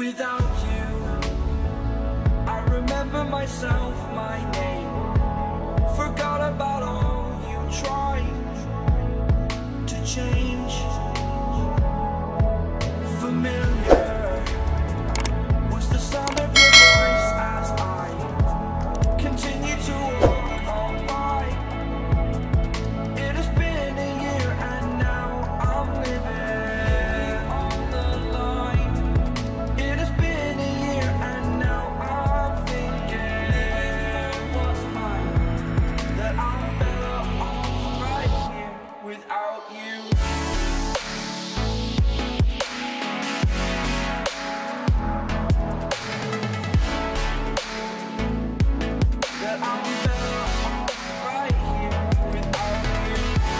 without you. I remember myself, my name, forgot about all you tried to change. Familiar was the sound of your voice as I continue to walk on by. It has been a year and now I'm living on the line. It has been a year and now I'm thinking what's mine, that I'm better off right here without you. That I'm better off right here without you.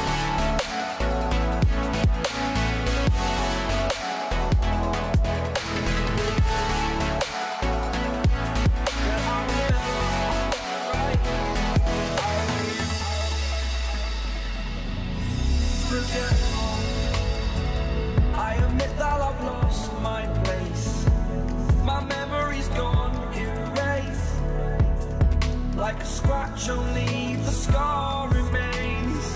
That I'm better off right here without you. Forgetful, I admit that I've lost my place. My memory's gone erased. Like a scratch, only the scar remains.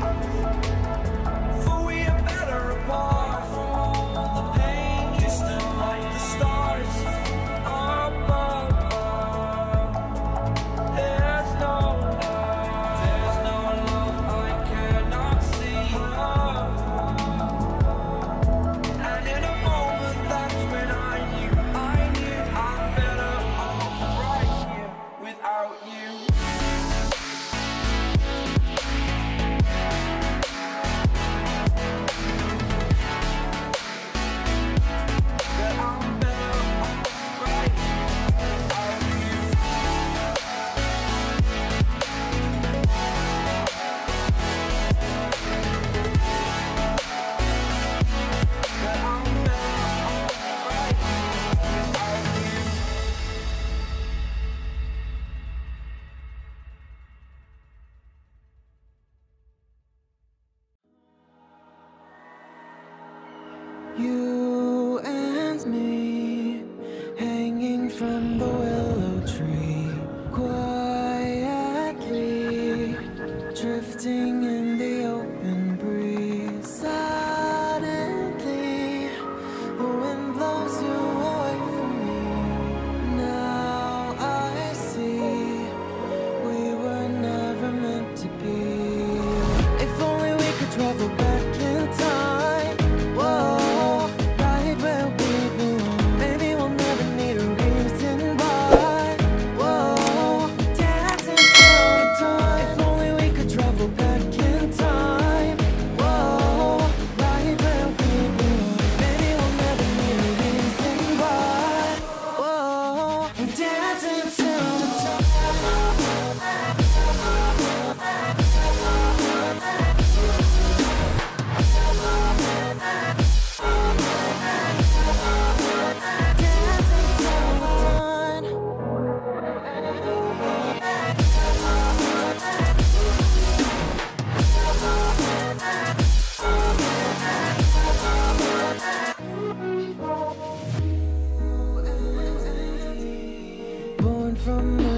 For we are better apart from all the pain. Distant like the stars above. There's no love I cannot see. And in a moment, that's when I knew I'm better off right here without you. That I'm better off right here without you. That I'm better off right here without you. You and me, hanging from the willow tree, quietly drifting in the open breeze. Suddenly, the wind blows you away from me. Now I see we were never meant to be. If only we could travel back in time. Whoa, right where we belong. Maybe we'll never need a reason why. Whoa, dancing till the dawn. If only we could travel back in time. Whoa, right where we belong. Maybe we'll never need a reason why. Whoa, dancing till the dawn. Born from